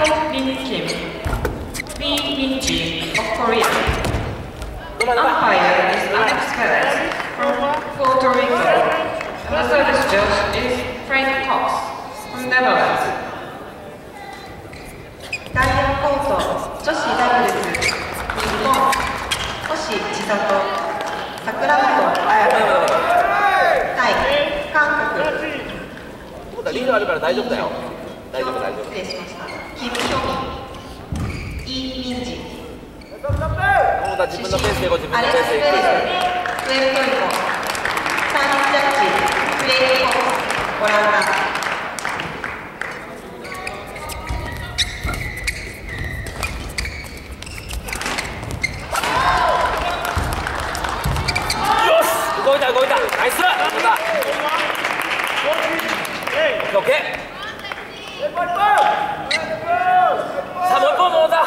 Min Kim, Lee Min Ji of Korea. Umpire is Alex Perez from Puerto Rico. And the service judge is Frank Cox from Netherlands. 第4コート女子ダブルス日本星千里桜本彩対韓国リードあるから大丈夫だよ。大丈夫大丈夫。 失礼しました。キム・ヒョンイ・ミンジもうだ自分のペースでいこう。自分のペースでいこう。 プエルトリコサービスジャッジクレイ・コースオランダ。 動いた動いたナイス。オッケー。さあもう一本もうだ。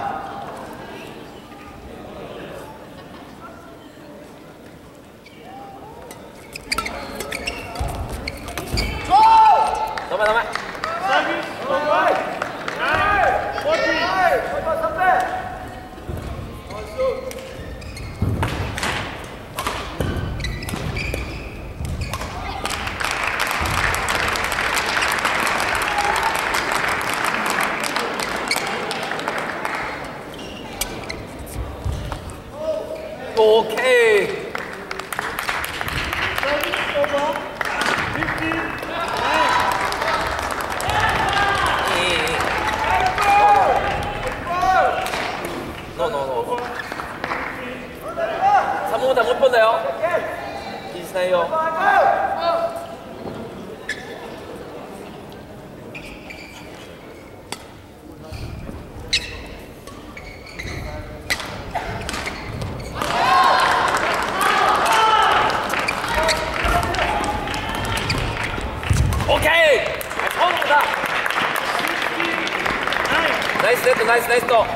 ダメダメ。Okay. No, no, no. さあもう一本だよ。気にしないよ。ナイスネットナイスネット。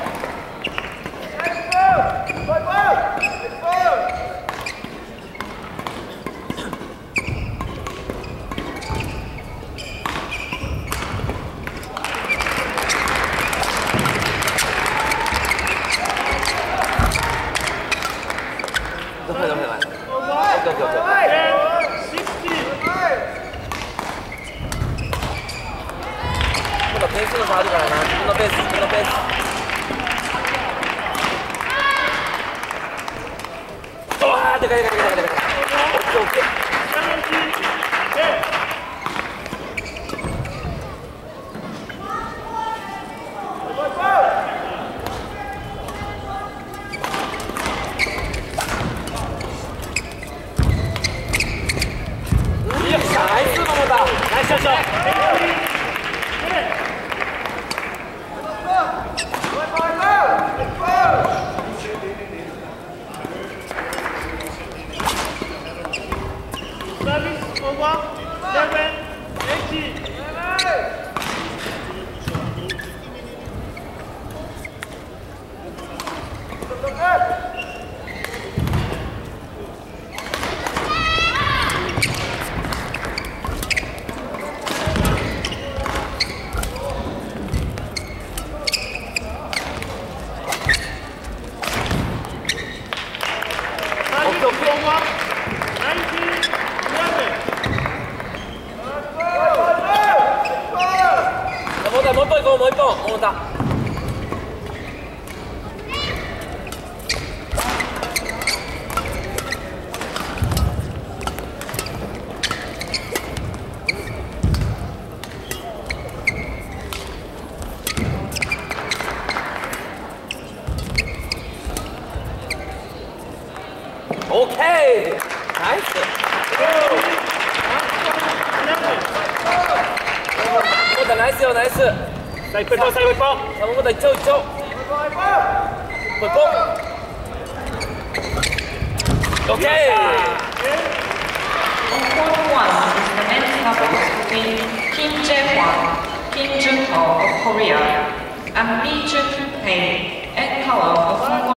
ダメダメダメ。点数の差あるからな。自分のペース自分のペース。ああでかいでかいでかいでかい。オッケーオッケー。よっしゃナイス桃田。ナイスショット。もう一本行こうもう一本桃田。オッケーナイス。桃田ナイスよナイス。さあ一歩一歩最後一歩。さあ桃田一丁一丁。一歩。オッケー。 Court 1 is the men's doubles between Kim Jae-hwan, Kim Jun-ho of Korea, and Lee Jun-hae and Color of Hong Kong.